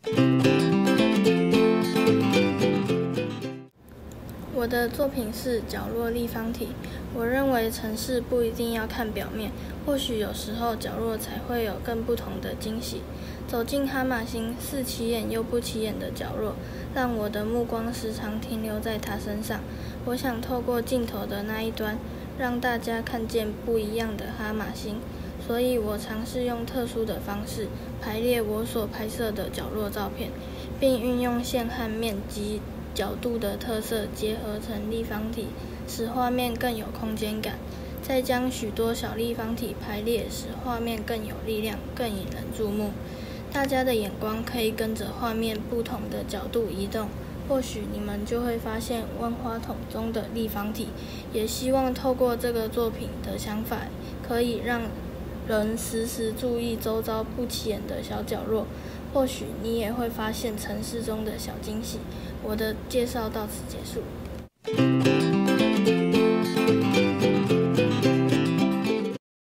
我的作品是角落立方体。我认为城市不一定要看表面，或许有时候角落才会有更不同的惊喜。走进哈马星，似起眼又不起眼的角落，让我的目光时常停留在它身上。我想透过镜头的那一端，让大家看见不一样的哈马星，所以我尝试用特殊的方式排列我所拍摄的角落照片，并运用线和面及角度的特色结合成立方体，使画面更有空间感。再将许多小立方体排列，使画面更有力量，更引人注目。大家的眼光可以跟着画面不同的角度移动，或许你们就会发现万花筒中的立方体。也希望透过这个作品的想法，可以让人时时注意周遭不起眼的小角落，或许你也会发现城市中的小惊喜。我的介绍到此结束。